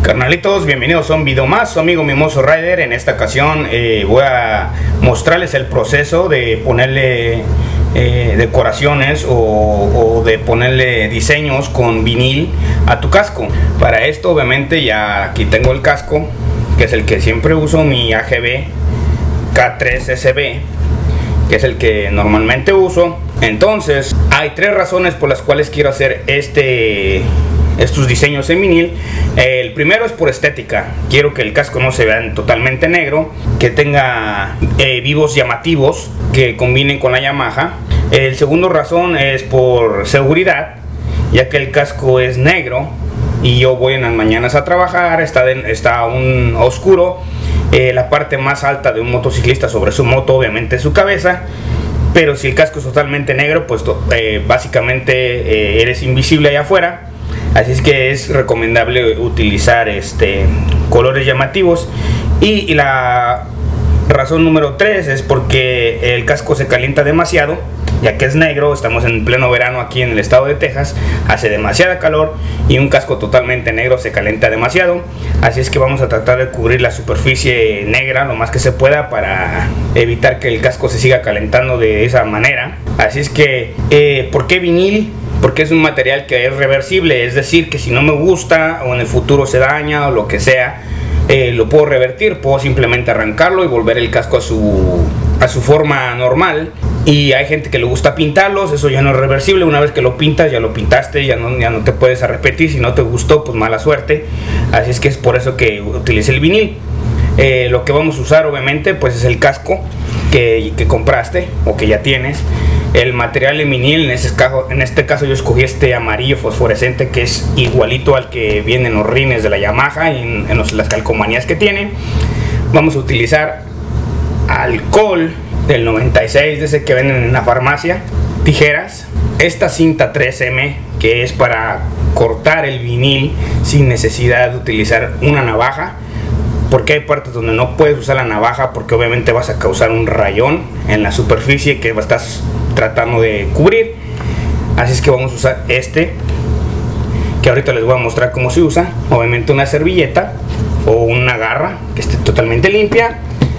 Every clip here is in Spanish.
Carnalitos, bienvenidos a un video más, su amigo Mimoso Rider. En esta ocasión voy a mostrarles el proceso de ponerle decoraciones o de ponerle diseños con vinil a tu casco. Para esto obviamente ya aquí tengo el casco, que es el que siempre uso, mi AGV K3SB, que es el que normalmente uso. Entonces hay tres razones por las cuales quiero hacer estos diseños en vinil. El primero es por estética. Quiero que el casco no se vea totalmente negro, que tenga vivos llamativos que combinen con la Yamaha. El segundo razón es por seguridad, ya que el casco es negro y yo voy en las mañanas a trabajar, está aún oscuro. La parte más alta de un motociclista sobre su moto obviamente es su cabeza, pero si el casco es totalmente negro, pues básicamente eres invisible allá afuera. Así es que es recomendable utilizar colores llamativos. Y la razón número 3 es porque el casco se calienta demasiado, ya que es negro. Estamos en pleno verano aquí en el estado de Texas, hace demasiada calor y un casco totalmente negro se calienta demasiado. Así es que vamos a tratar de cubrir la superficie negra lo más que se pueda para evitar que el casco se siga calentando de esa manera. Así es que, ¿por qué vinil? Porque es un material que es reversible, es decir, que si no me gusta o en el futuro se daña o lo que sea, lo puedo revertir, puedo simplemente arrancarlo y volver el casco a su forma normal. Y hay gente que le gusta pintarlos, eso ya no es reversible. Una vez que lo pintas, ya lo pintaste, ya no te puedes arrepentir. Si no te gustó, pues mala suerte. Así es que es por eso que utilicé el vinil. Lo que vamos a usar obviamente pues es el casco que compraste o que ya tienes. El material en vinil, en este caso yo escogí este amarillo fosforescente, que es igualito al que viene en los rines de la Yamaha y en las calcomanías que tiene. Vamos a utilizar alcohol del 96, de ese que venden en la farmacia, tijeras, esta cinta 3M, que es para cortar el vinil sin necesidad de utilizar una navaja, porque hay partes donde no puedes usar la navaja porque obviamente vas a causar un rayón en la superficie que estás tratando de cubrir. Así es que vamos a usar que ahorita les voy a mostrar cómo se usa. Obviamente una servilleta o una garra que esté totalmente limpia,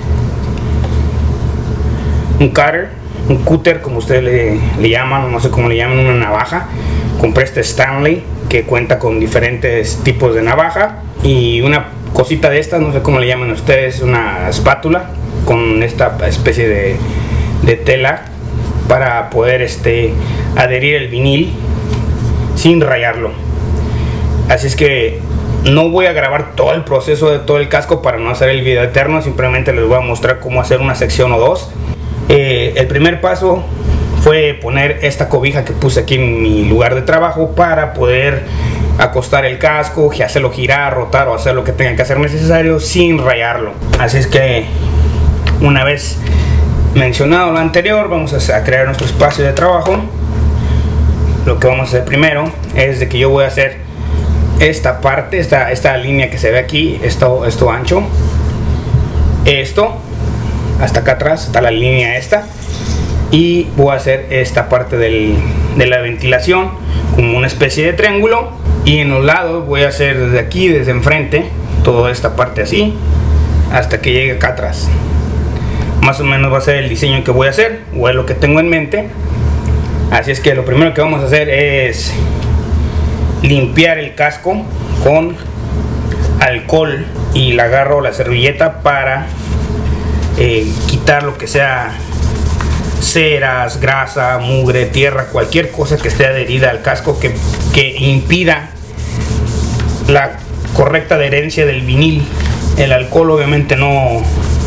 un cúter como ustedes le llaman, no sé cómo le llaman, una navaja. Compré este Stanley que cuenta con diferentes tipos de navaja, y una cosita de estas, no sé cómo le llaman ustedes, una espátula con esta especie de tela para poder adherir el vinil sin rayarlo. Así es que no voy a grabar todo el proceso de todo el casco para no hacer el video eterno, simplemente les voy a mostrar cómo hacer una sección o dos. El primer paso fue poner esta cobija que puse aquí en mi lugar de trabajo para poder acostar el casco, hacerlo girar, rotar o hacer lo que tenga que hacer necesario sin rayarlo. Así es que una vez mencionado lo anterior, vamos a crear nuestro espacio de trabajo. Lo que vamos a hacer primero es de que yo voy a hacer esta parte, esta línea que se ve aquí, esto ancho, esto hasta acá atrás está la línea esta, y voy a hacer esta parte de la ventilación como una especie de triángulo, y en los lados voy a hacer desde aquí, desde enfrente, toda esta parte así hasta que llegue acá atrás. Más o menos va a ser el diseño que voy a hacer, o es lo que tengo en mente. Así es que lo primero que vamos a hacer es limpiar el casco con alcohol y la agarro la servilleta para quitar lo que sea ceras, grasa, mugre, tierra, cualquier cosa que esté adherida al casco que impida la correcta adherencia del vinil. El alcohol obviamente no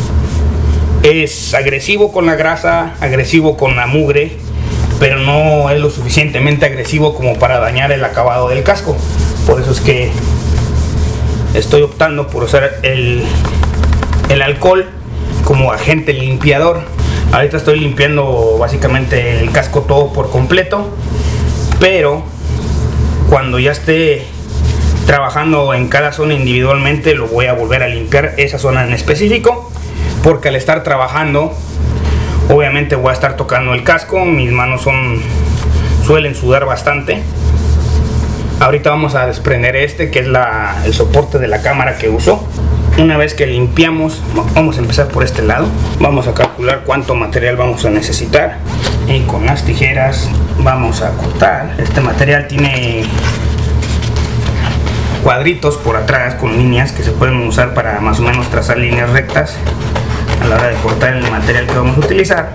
es agresivo con la grasa, agresivo con la mugre, pero no es lo suficientemente agresivo como para dañar el acabado del casco. Por eso es que estoy optando por usar el alcohol como agente limpiador. Ahorita estoy limpiando básicamente el casco todo por completo, pero cuando ya esté trabajando en cada zona individualmente, lo voy a volver a limpiar esa zona en específico, porque al estar trabajando obviamente voy a estar tocando el casco, mis manos suelen sudar bastante. Ahorita vamos a desprender este, que es el soporte de la cámara que uso. Una vez que limpiamos, vamos a empezar por este lado. Vamos a calcular cuánto material vamos a necesitar. Y con las tijeras vamos a cortar. Este material tiene cuadritos por atrás con líneas que se pueden usar para más o menos trazar líneas rectas a la hora de cortar el material que vamos a utilizar.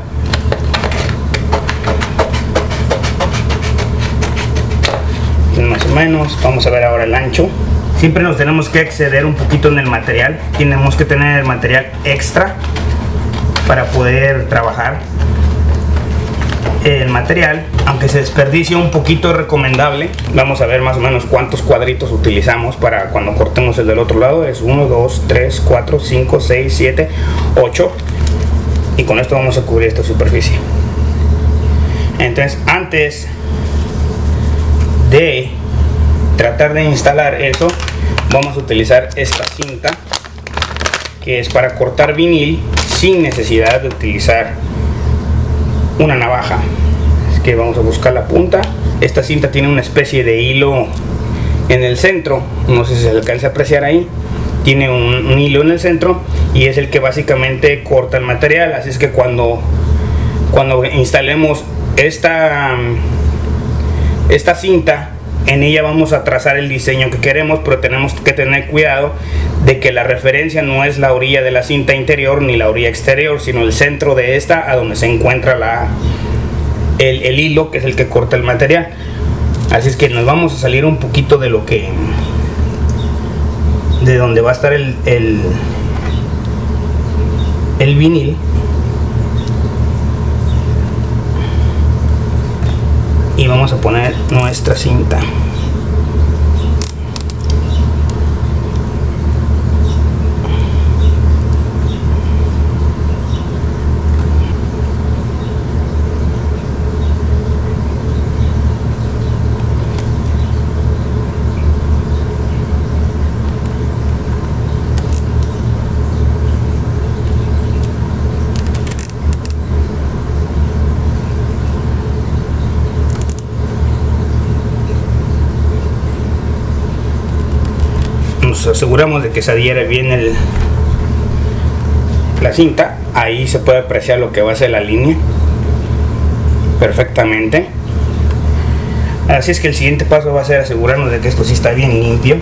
Más o menos, vamos a ver ahora el ancho. Siempre nos tenemos que exceder un poquito en el material, tenemos que tener el material extra para poder trabajar. El material, aunque se desperdicie un poquito, es recomendable. Vamos a ver más o menos cuántos cuadritos utilizamos para cuando cortemos el del otro lado. Es 1, 2, 3, 4, 5, 6, 7, 8, y con esto vamos a cubrir esta superficie. Entonces, antes de tratar de instalar eso, vamos a utilizar esta cinta, que es para cortar vinil sin necesidad de utilizar una navaja. Es que vamos a buscar la punta. Esta cinta tiene una especie de hilo en el centro, no sé si se alcanza a apreciar ahí. Tiene un hilo en el centro y es el que básicamente corta el material. Así es que cuando instalemos esta cinta, en ella vamos a trazar el diseño que queremos, pero tenemos que tener cuidado de que la referencia no es la orilla de la cinta interior ni la orilla exterior, sino el centro de esta, a donde se encuentra el hilo, que es el que corta el material. Así es que nos vamos a salir un poquito de donde va a estar el vinil. Y vamos a poner nuestra cinta. Nos aseguramos de que se adhiere bien la cinta. Ahí se puede apreciar lo que va a ser la línea perfectamente. Así es que el siguiente paso va a ser asegurarnos de que esto sí está bien limpio.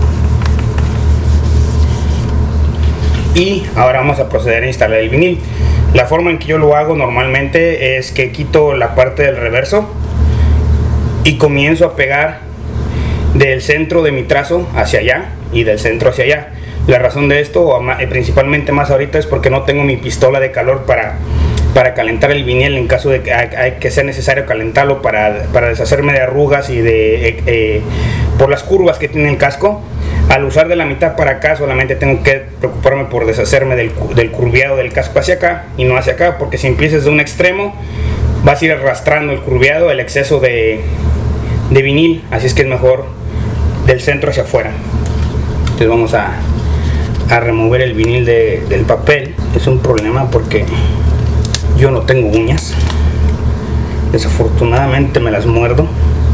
Y ahora vamos a proceder a instalar el vinil. La forma en que yo lo hago normalmente es que quito la parte del reverso y comienzo a pegar del centro de mi trazo hacia allá y del centro hacia allá. La razón de esto, principalmente más ahorita, es porque no tengo mi pistola de calor para calentar el vinil en caso de que sea necesario calentarlo para deshacerme de arrugas y por las curvas que tiene el casco. Al usar de la mitad para acá, solamente tengo que preocuparme por deshacerme del curviado del casco hacia acá y no hacia acá, porque si empiezas de un extremo vas a ir arrastrando el curviado, el exceso de vinil. Así es que es mejor del centro hacia afuera. Entonces vamos a remover el vinil del papel. Es un problema porque yo no tengo uñas, desafortunadamente me las muerdo.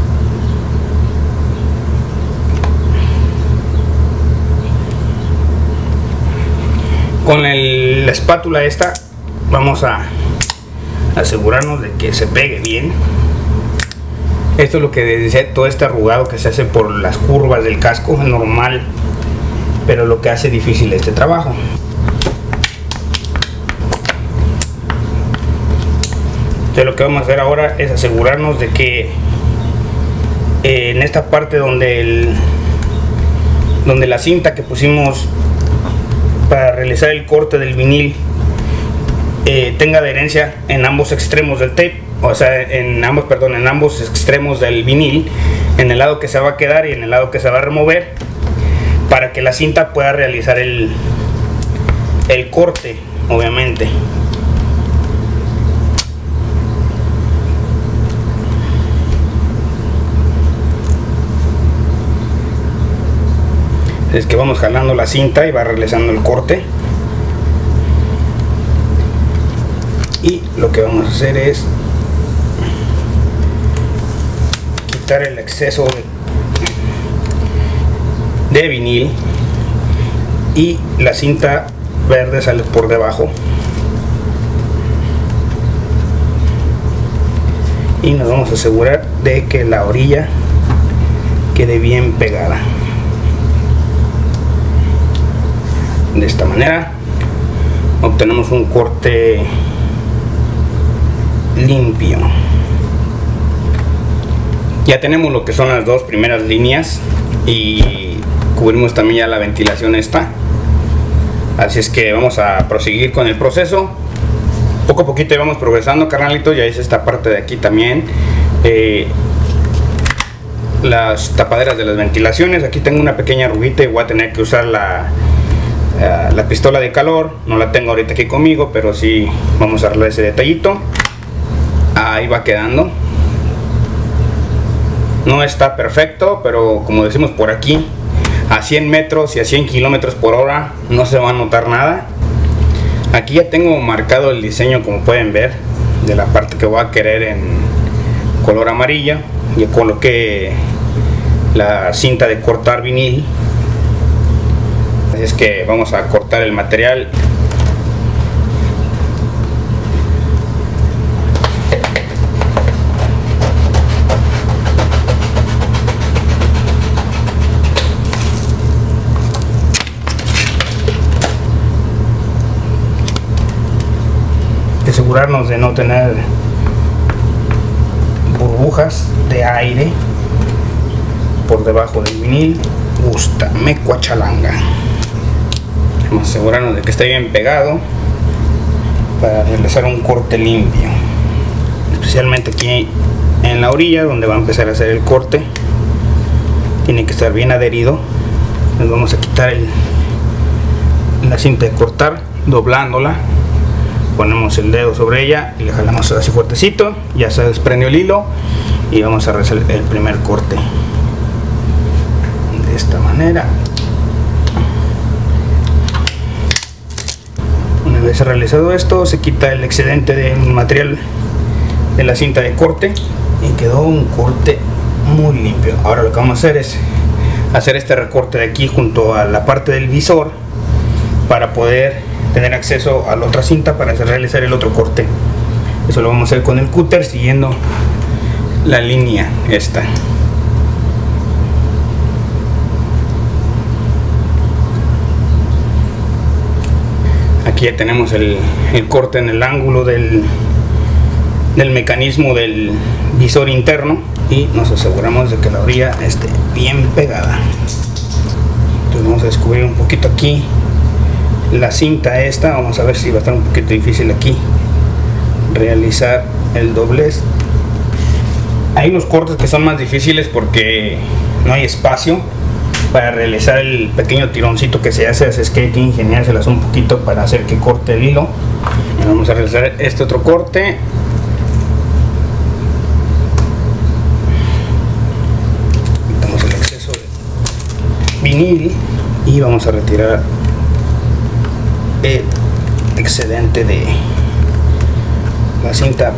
Con la espátula esta vamos a asegurarnos de que se pegue bien. Esto es lo que decía, todo este arrugado que se hace por las curvas del casco es normal, pero lo que hace difícil este trabajo. Entonces lo que vamos a hacer ahora es asegurarnos de que en esta parte donde la cinta que pusimos para realizar el corte del vinil tenga adherencia en ambos extremos del tape, o sea, en ambos extremos del vinil, en el lado que se va a quedar y en el lado que se va a remover, para que la cinta pueda realizar el corte, obviamente. Es que vamos jalando la cinta y va realizando el corte. Y lo que vamos a hacer es quitar el exceso de vinil y la cinta verde sale por debajo, y nos vamos a asegurar de que la orilla quede bien pegada. De esta manera obtenemos un corte limpio. Ya tenemos lo que son las dos primeras líneas y cubrimos también ya la ventilación esta. Así es que vamos a proseguir con el proceso. Poco a poquito vamos progresando, carnalitos. Ya hice esta parte de aquí también, las tapaderas de las ventilaciones. Aquí tengo una pequeña arruguita y voy a tener que usar la pistola de calor. No la tengo ahorita aquí conmigo, pero sí vamos a arreglar ese detallito. Ahí va quedando. No está perfecto, pero como decimos por aquí, a 100 metros y a 100 kilómetros por hora no se va a notar nada. Aquí ya tengo marcado el diseño, como pueden ver, de la parte que voy a querer en color amarilla. Ya coloqué la cinta de cortar vinil, así es que vamos a cortar el material. Asegurarnos de no tener burbujas de aire por debajo del vinil. Me cuachalanga. Vamos a asegurarnos de que esté bien pegado para realizar un corte limpio, especialmente aquí en la orilla donde va a empezar a hacer el corte. Tiene que estar bien adherido. Nos vamos a quitar la cinta de cortar, doblándola. Ponemos el dedo sobre ella y le jalamos así fuertecito. Ya se desprendió el hilo y vamos a realizar el primer corte de esta manera. Una vez realizado esto, se quita el excedente del material de la cinta de corte y quedó un corte muy limpio. Ahora lo que vamos a hacer es hacer este recorte de aquí junto a la parte del visor para poder tener acceso a la otra cinta para realizar el otro corte. Eso lo vamos a hacer con el cúter siguiendo la línea esta. Aquí ya tenemos el corte en el ángulo del mecanismo del visor interno y nos aseguramos de que la orilla esté bien pegada. Entonces vamos a descubrir un poquito aquí la cinta esta. Vamos a ver si va a estar un poquito difícil aquí realizar el doblez. Hay unos cortes que son más difíciles porque no hay espacio para realizar el pequeño tironcito que se hace, así es que hay que ingeniárselas un poquito para hacer que corte el hilo. Y vamos a realizar este otro corte. Quitamos el exceso de vinil y vamos a retirar el excedente de la cinta,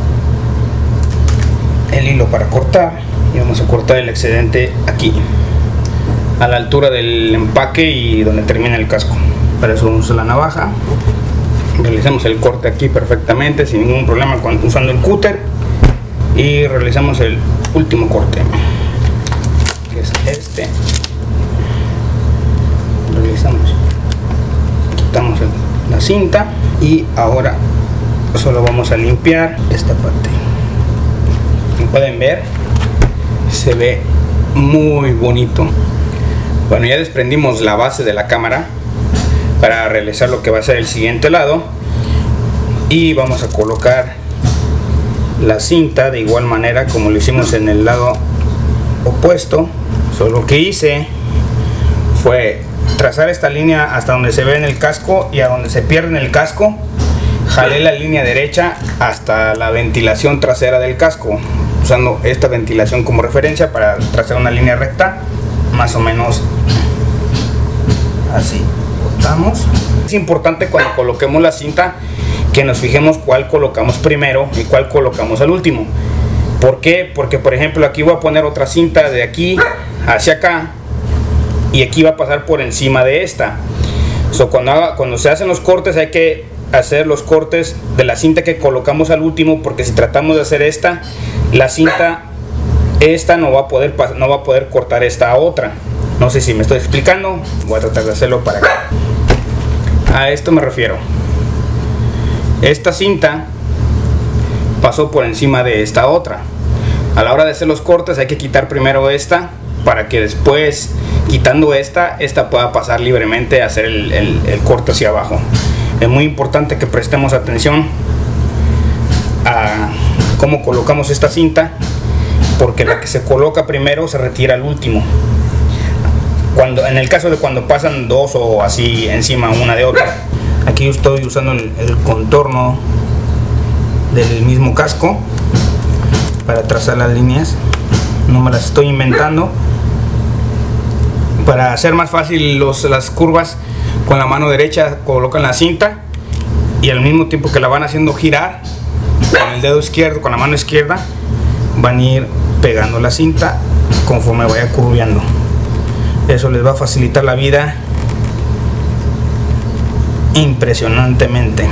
el hilo para cortar, y vamos a cortar el excedente aquí a la altura del empaque y donde termina el casco. Para eso vamos a la navaja, realizamos el corte aquí perfectamente sin ningún problema usando el cúter y realizamos el último corte, que es este. Realizamos, quitamos la cinta y ahora solo vamos a limpiar esta parte. Como pueden ver, se ve muy bonito. Bueno, ya desprendimos la base de la cámara para realizar lo que va a ser el siguiente lado y vamos a colocar la cinta de igual manera como lo hicimos en el lado opuesto. Solo lo que hice fue trazar esta línea hasta donde se ve en el casco y a donde se pierde en el casco jalé la línea derecha hasta la ventilación trasera del casco, usando esta ventilación como referencia para trazar una línea recta más o menos así. Cortamos. Es importante cuando coloquemos la cinta que nos fijemos cuál colocamos primero y cuál colocamos al último. ¿Por qué? Porque por ejemplo aquí voy a poner otra cinta de aquí hacia acá, y cuando y aquí va a pasar por encima de esta. Cuando se hacen los cortes hay que hacer los cortes de la cinta que colocamos al último, porque si tratamos de hacer la cinta no va a poder cortar esta otra. No sé si me estoy explicando, voy a tratar de hacerlo para acá. A esto me refiero. Esta cinta pasó por encima de esta otra. A la hora de hacer los cortes hay que quitar primero esta, para que después, quitando esta pueda pasar libremente a hacer el corte hacia abajo. Es muy importante que prestemos atención a cómo colocamos esta cinta, porque la que se coloca primero se retira al último. En el caso de cuando pasan dos o así encima una de otra. Aquí yo estoy usando el contorno del mismo casco para trazar las líneas, no me las estoy inventando. Para hacer más fácil las curvas, con la mano derecha colocan la cinta y al mismo tiempo que la van haciendo girar con el dedo izquierdo, con la mano izquierda, van a ir pegando la cinta conforme vaya curveando. Eso les va a facilitar la vida impresionantemente.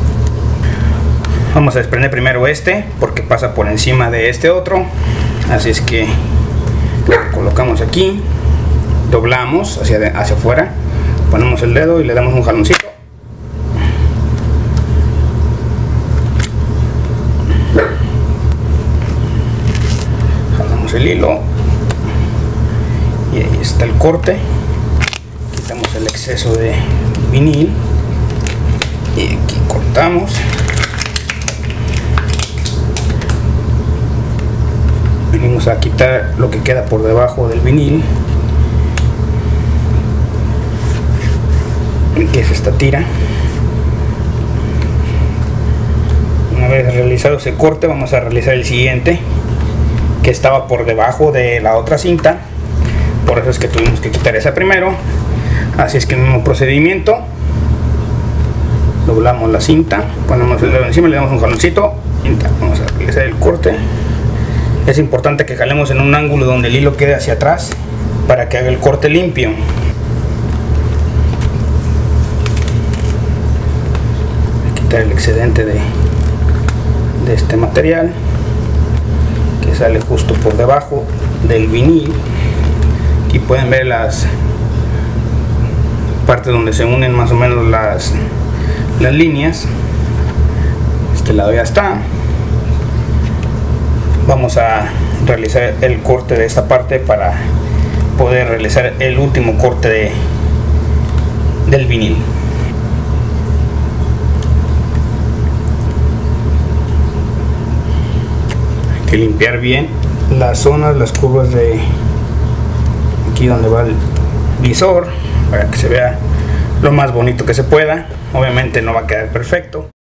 Vamos a desprender primero porque pasa por encima de este otro, así es que lo colocamos aquí, doblamos hacia afuera, ponemos el dedo y le damos un jaloncito. Jalamos el hilo y ahí está el corte. Quitamos el exceso de vinil y aquí cortamos. Venimos a quitar lo que queda por debajo del vinil, que es esta tira. Una vez realizado ese corte, vamos a realizar el siguiente, que estaba por debajo de la otra cinta, por eso es que tuvimos que quitar esa primero. Así es que el mismo procedimiento, doblamos la cinta, ponemos el dedo encima, le damos un jaloncito, vamos a realizar el corte. Es importante que jalemos en un ángulo donde el hilo quede hacia atrás para que haga el corte limpio. Voy a quitar el excedente de este material que sale justo por debajo del vinil. Aquí pueden ver las partes donde se unen más o menos las líneas. Este lado ya está. Vamos a realizar el corte de esta parte para poder realizar el último corte del vinil. Hay que limpiar bien las zonas, las curvas de aquí donde va el visor, para que se vea lo más bonito que se pueda. Obviamente no va a quedar perfecto.